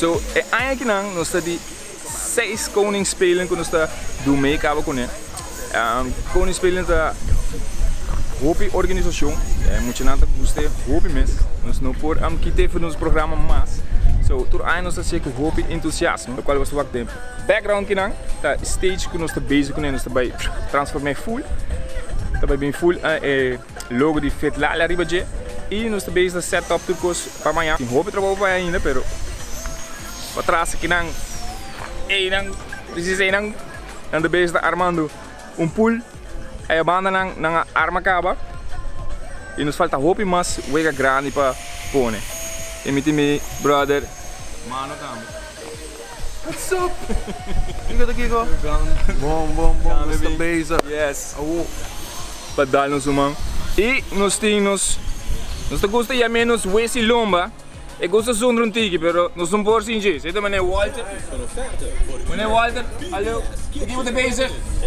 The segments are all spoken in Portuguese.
So, eigenlijk nang die 6 koningsspelen kunnen we doen meekaben kunnen. Koningsspelen is een organisatie. Moet je naast boosten, hoop je mis. Dus nu voor kiezen voor ons programma mas. So, door een ons zeker hoop je enthousiasme. Dat was wat de background kinang. Dat stage kunnen we bezig kunnen dus bij transformeren full. Dat bij full logo die fit la ribadje. E nos bezig de setup turcos para amanhã. Hoop je trabalho para ainda, pero atrás aqui nang precisa nang de bezig Armando pool aí a banda nang arma caba e nos falta hope mas wega grande para pone e me brother mano cam what's up you got aqui go bom Mr. Beza yes para dar nos man e nós temos gosta ya menos wesi lomba e gosta zonder een tiki, pero non sono por sin gis. Ito meneer Walter. Meneer Walter, hallo. Ik iemand er bezig.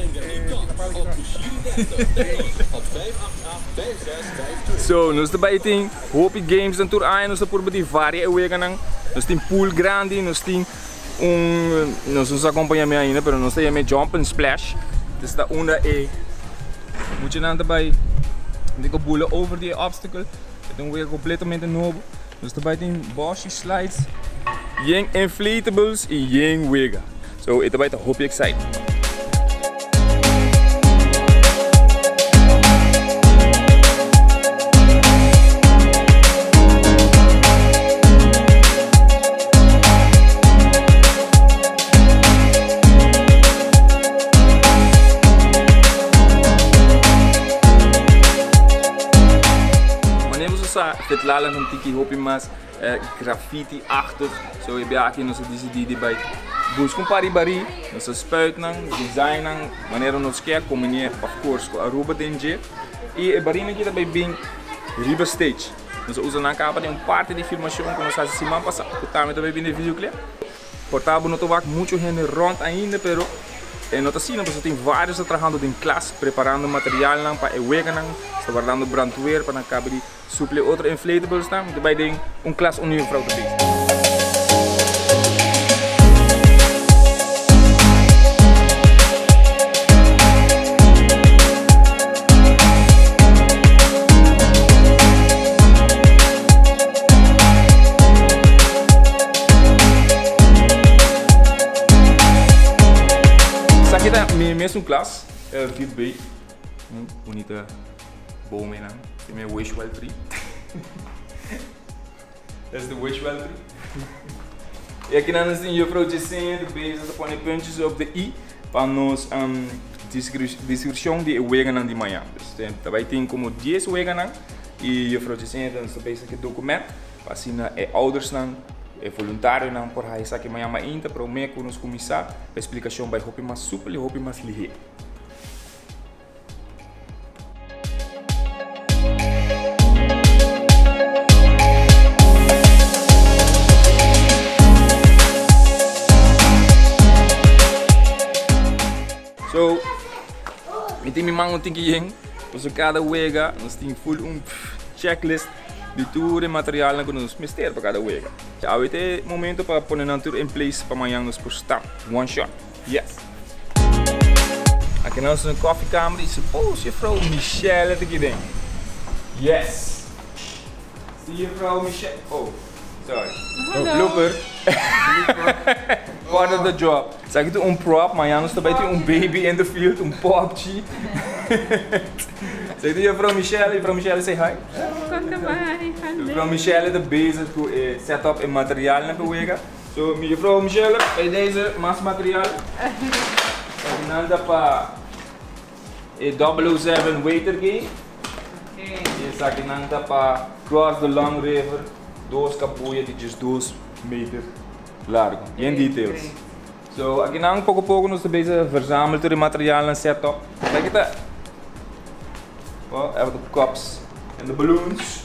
So, nós erbij tem hoop games dan tour aan, nós por die varia wegen nang. Nós tem pool grande, nós tem nós nos acompanha ainda, pero nós tem jump and splash. Dus da onder moet je dan erbij dikke boelen over die obstacle. Dan weer completamente novo. Dus daarbij tem Bosch slides, yang inflatables e yang wega. So, ito ba ito hope you excited. Het lala van tiki hopi mas graffiti achtig zo je bij nos die bij bus com paribari nos spuit nang design nang wanneer ons keer combineer of course com aruba denje e barina que também bem riba stage nos usa na capa de parte de filmação que nos faz semana passada que também bem de videoclip portável não tovac muito gente rond ainda pero nós assim nós tem vários trabalhando em classe preparando material nang para wega nang guardando brandweer para acabar de suplir outro inflatables tam daarbij ding classe union vrouw te bezig. Kita mesmo classe fit B bonita bomen aan die wishwell tree. That's the wishwell tree. E aqui nós temos o produzindo bezig te põe puntjes op de i para nos descrição de wegen de manhã. Dus daarbij tem como 10 wegen e o produzindo nos bezig het document para assim ouders nan voluntário não por aí sabe que amanhã ainda para o mês que nos começar a explicação vai roupa mais súpel e roupa mais ligeira. So, met die mango tinking, dus cada wega, nós tem full checklist de tudo de material que nos mister para cada wega. Já vai ter momento para pôr na tudo em place para amanhã nos postar one shot. Yes. Aqui nós temos coffee kamer e suppose mevrouw Michelle aqui dentro. Yes. Zie je mevrouw Michelle? Oh, sorry. Blooper. Part of the job. Zeg je prop, maar Janus daarbij baby in the field, popje. Zeg je mevrouw Michelle say hi. Mevrouw Michelle is bezig met setup en materiaal naar bewegen. So, mevrouw Michelle, bij deze masmateriaal. En dan dat pa 007 waiter game. Je zag in dan pa cross the long river, 2 kapoeien die just 2 meter largo. Geen details. So, aqui não pouco a pouco nós bezig verzamelen de materiaal en setup. Kijk het daar. Oh, even de cups en de balloons.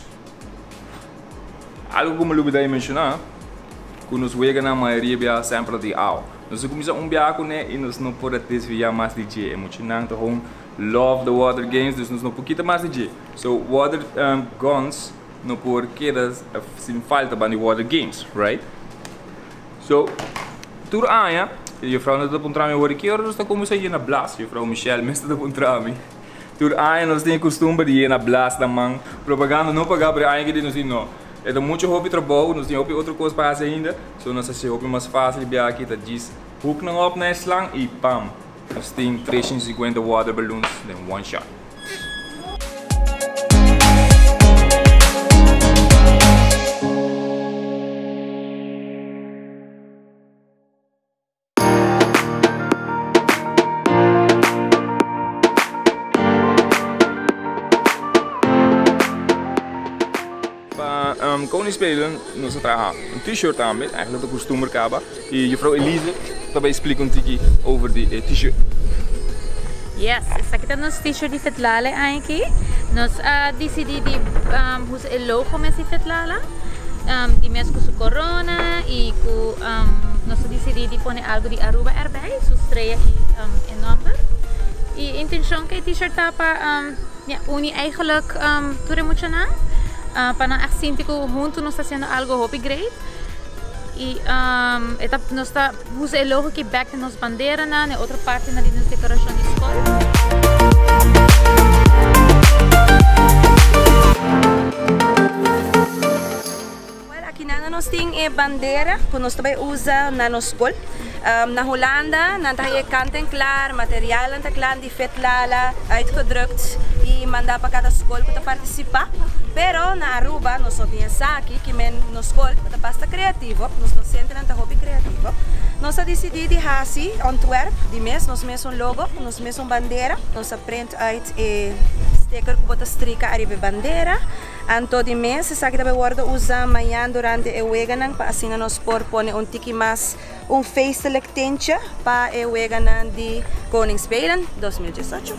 Algo como eu vou mencionar, que nos wega na maioria sempre de ao. Nós começamos biaco né e nós não podemos desviar mais de DJ. Emocionante, gewoon love the water games, dus nós não pouquinho mais de DJ. So water guns não por quedas sem falta para the water games, right? So, tur Anja, juffrouw na dat puntrami hoor ik hier, dus dan komen ze hier naar Blas. Juffrouw Michelle, meeste dat puntrami. Tur Anja, nós tem costume de ir na Blas da man. Propaganda não pagar para Anja que não não. É da muito hobby trabalho, nós tem hobby outra coisa para fazer ainda. So nós se hobby mais fácil de aqui, tá diz. Hoek não op na slang e pam. Nós tem 350 water balloons, then one shot. Koning spelen, nós traga t-shirt aan met, eigenlijk de kostumerkaba. E juffrouw Elise também explica tiki over die t-shirt. Yes, essa aqui tá nos t-shirt de Fetlala aqui. Nós decidimos usar o logo desse Fetlala. De mesmo com a corona e com nós decidimos pôr algo de Aruba erbij, sua estreia e number. E a intenção que o t-shirt tá para unir eigenlijk tudo muito na. Para echt zien que juntos nós está fazendo algo hobby great e nós está usando o logo que back nos bandeira na outra parte na nossa decoração de escola. Aqui nós temos a bandeira que nós também usamos na nossa escola. Na Holanda, nós temos kant-en-klaar, materiaal kant-en-klaar de Fetlala uitgedrukt e mandar para cada escola para participar. Pero na Aruba, nós só temos aqui que na escola para basta criativo, nós não centramos na hobby criativo. Nós decidimos de Hasi, Antwerp, de mês, nós mesmo logo, nós mesmo bandeira, nós aprendemos uit sticker que bota strica arriba bandeira. Anto de mês, essa aqui também guarda usa amanhã durante o weganan para assim nós por pôr tiki mais feestelijk tintje para o weganan de Koningsspelen 2018.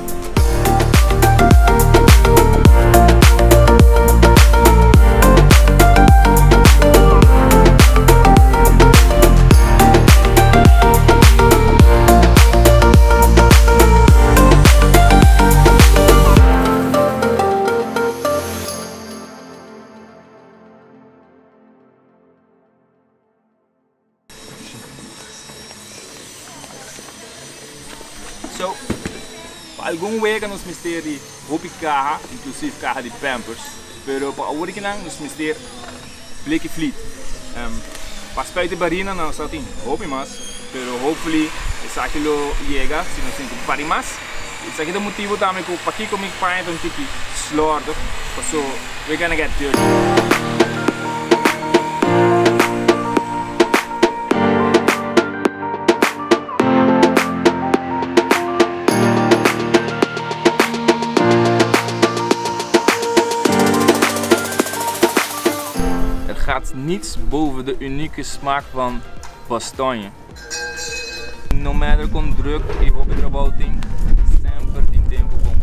So, para algum wega nos mistério hobby carro, inclusive carro de Pampers, pero para a original nos mistério Blake Fleet. Para spuiten barina não só tem hobby mas, pero hopefully essa aqui lo llega, se nós temos para mais. Esse aqui é o motivo também que para aqui comigo para então tiki slaughter, so we're gonna get dirty. Gaat niets boven de unieke smaak van Bastogne. No matter com druk e hobby trabalting, sempre tem tempo com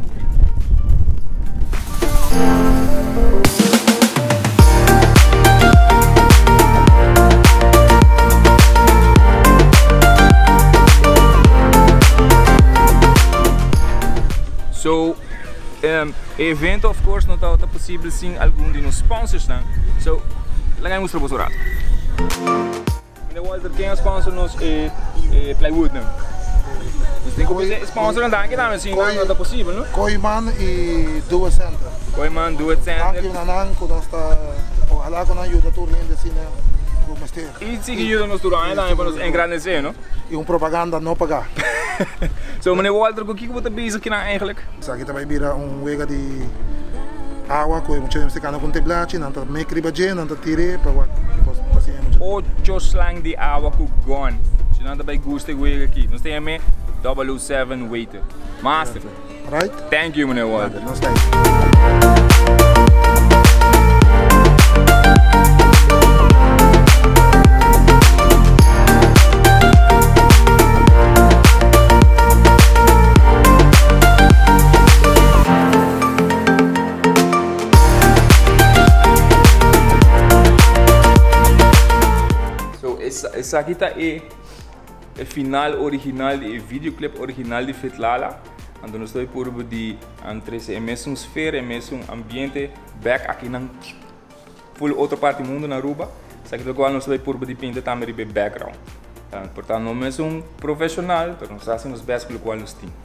So, evento of course não está possível sem algum de nos sponsors não. So, lagay mo sa bosorat. Meneer Walter, quem é sponsor nos Plywood não? Você tem que sponsor não dá que dá, assim não está possível, não? Koiman e Duo Center. Koiman, Duo Center. Aqui na nan quando está ojalá com ajuda turno de cine com mestre. E se que ajuda nos turno também para nos engrandecer, não? E propaganda não pagar. So, meneer Walter, o que você bezig aqui eigenlijk? Aqui também vira wega de água, que muita gente está com teblache, não está meio cribaje, não está tire para passear muito. 8 slang de água com gone. Se não está bem gosto de wega aqui. Nós temos 007 waiter. Master. Right? Thank you, meneer Walter. Nós temos. Essa aqui está o final original, o videoclip original de Fetlala. Então nós estamos por de entre a mesma esfera, o mesmo ambiente, back aqui na full outra parte do mundo na Aruba. Só que do qual nós vai por de pinta também de background. Portanto, não é profissional, mas nós fazemos o best pelo qual nós temos.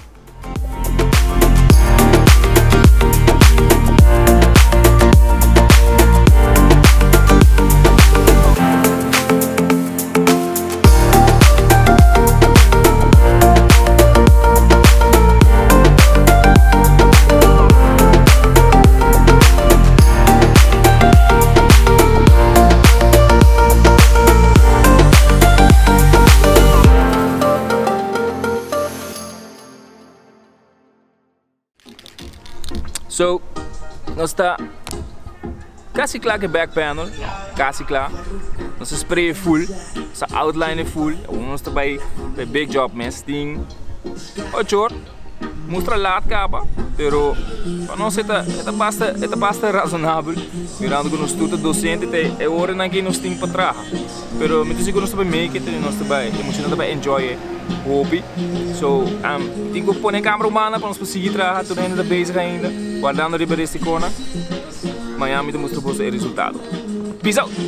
So, nós está quase claro que back panel, quase claro. Nosso spray é full, nossa outline é full. Nós está bij big job mesmo, tem 8 horas. Mostra lá de capa, pero para nós é bastante razonável. Mirando que nós estamos docente, é hora na que nós temos para trás. Pero me diz que nós estamos make it, nós estamos enjoy o hobby. So, tenho que pôr a câmera humana para nós seguir trabalhar, tudo ainda basic ainda, guardando a riba desta cona. Amanhã me mostro o resultado. Peace out!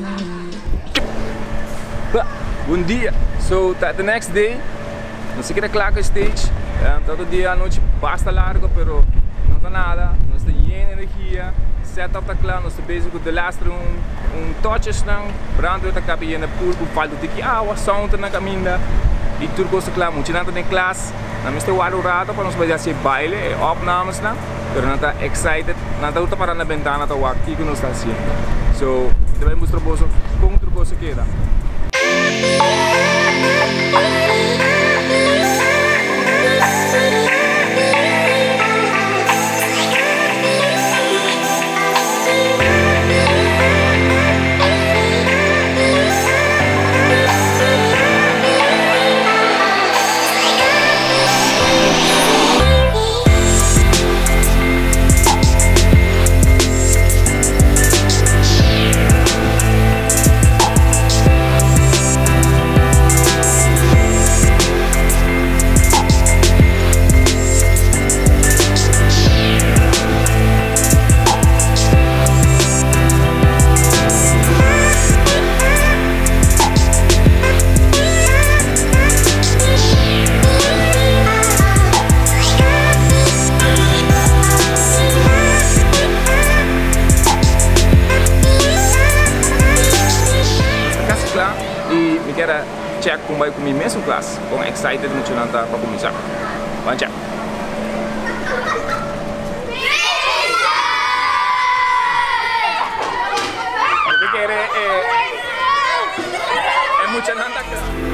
Bom dia! So, the next day, nós seguimos a claque stage. Todo dia à noite basta largo, pero não está nada, nós temos energia, setup está claro, nós temos basic de lastro touches não, brando está cabendo por falta de água, sound na caminha, e tudo gosta claro, muito nada tem classe, não está warurado para nós fazer baile, opnames não, pero não está excited, não está para na ventana, está o aqui que nós está fazendo, so também mostro você como tudo gosta queda. Check kung vai comigo mesmo classe, com excited muito não tá para começar. Vamos check. Eu quero é muito não tá claro.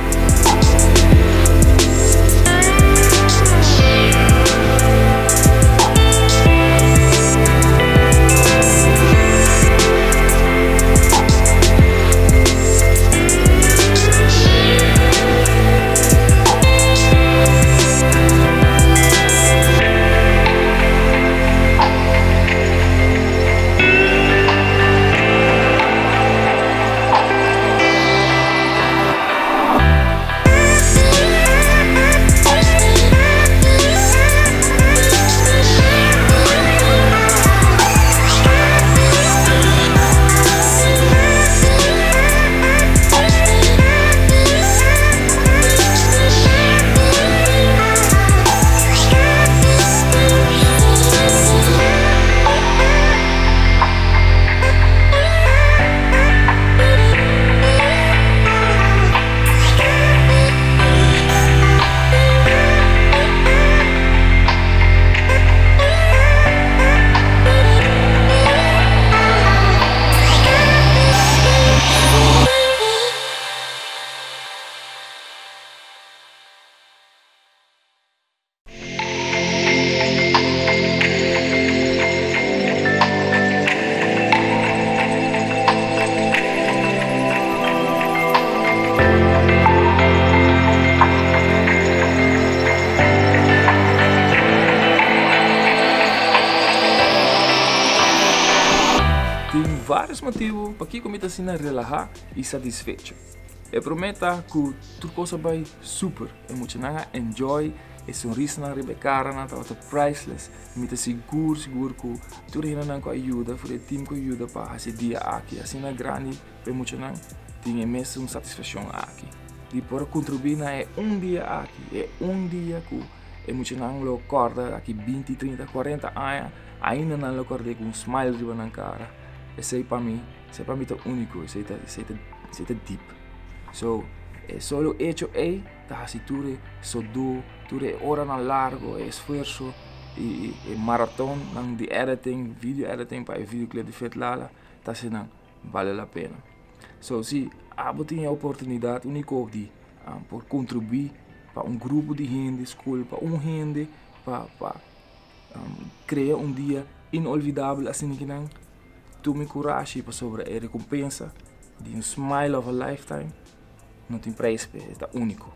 Tem vários motivos para que comida assim relaxar e satisfeito. E prometa que tudo coisa vai super. E muito enjoy. E sorriso na cara na tá priceless. Me tá seguro que tudo ainda não ajuda, for o time que ajuda para esse dia aqui. Assim na grande, para muito não tem imensa satisfação aqui. E por contribuir na é dia aqui, é dia que é muito não lo acorda aqui 20, 30, 40 anos, ainda não lo acorda com smile riba na cara. Esse para mim tá único, esse tá deep. So, é solo hecho tá assim tudo hora na largo, esforço e maratón de editing, video editing para o videoclip de Fetlala, tá sendo vale a pena. So, se tem a oportunidade única de por contribuir para grupo de gente, escola, para gente, para criar dia inolvidável assim que não tome coragem para sobre a recompensa de smile of a lifetime, não tem preço, é único.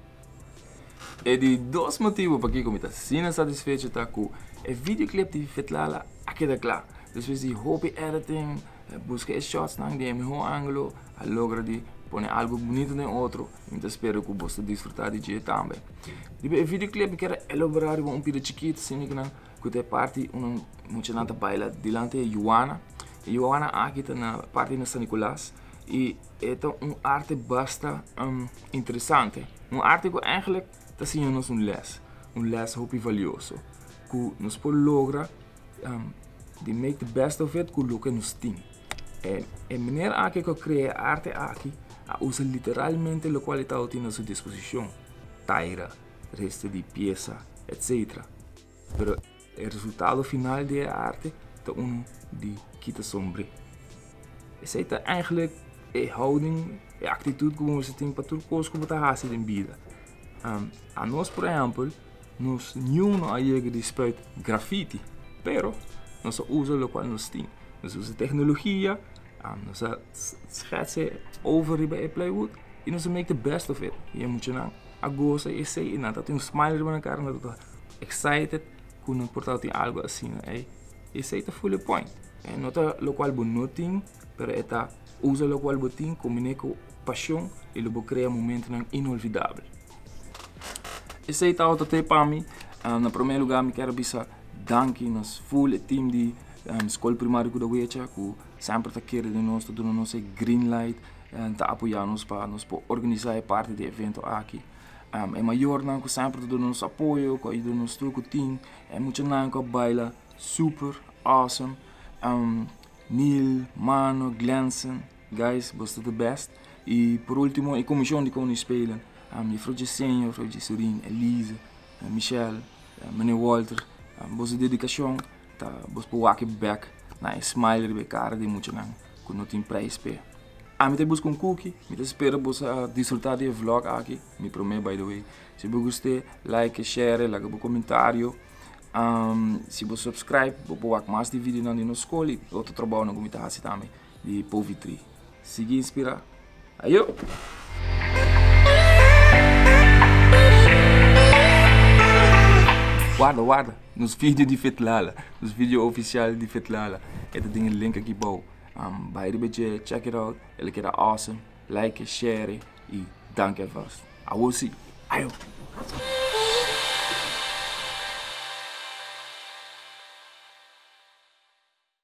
E de dois motivos para que eu estou sendo satisfeito com o videoclip de Fetlala, aqui é claro. Depois de hobby editing, buscar shots de melhor ângulo, a logra de pôr algo bonito no outro, então espero que você desfrutar de dia também. O videoclip quero elaborar um pouco chiquito, assim que é parte muito nada baila delante de Joana. Joana aqui está na parte de São Nicolás e é arte bastante interessante. Arte que eigenlijk está sendo les hoop valioso, que nos pode lograr de make the best of it, que lo que nos tem. E maneira aqui que cria arte aqui, usa literalmente a qualidade que tem à sua disposição, taira, resto de peça, etc. Pero o resultado final da arte é de kita sombra. Essa é eigenlijk a houding, a atitude que você tem para tudo coisa que você faz em vida. A nós, por exemplo, nós não chegamos de spuit graffiti, pero nós usamos o qual nós temos. Nós usamos tecnologia, nós schetsen over bij plywood e nós make the best of it. E moet je dan goza e sei na dat een smile na cara, na dat excited com não portar algo assim, e sei tá full point. É nota lo qual bonoting, pero eta usa lo qual botin combine com paixão e lo cria momento inolvidável. E sei tá outra te para mim, na primeiro lugar me quero bisa danke nos full team de escola primária da Uecha, que sempre está querendo de nós, dando nosso green light, está apoiando-nos para organizar a parte do evento aqui. É maior que sempre dando nosso apoio, que ajuda nos truco team, é muito não que baila super awesome. Neil, Mano, Glenson, guys, você the best. E por último, a comissão de como spelen, minha fruta Senhor, fruta Sorin, Elise, Michelle, meneer Walter, você dedicação. Bos pode back na smile de cara de muito não, que não tem preço pe. Me te busco cookie, me te espero bos desfrutar de vlog aqui, me prometo by the way. Se você gostou, like, share, like o comentário. Se você subscribe, vou pôr mais de vídeo na nossa escola e outro trabalho na comunidade também de Povitri. Siga inspirar. Ayo. Guarda, nos vídeos de Fetlala, nos vídeos oficiais de Fetlala, tem um link aqui bom. By the way, check it out, ele que é awesome, like, share e danke vast. I will see. Ayo.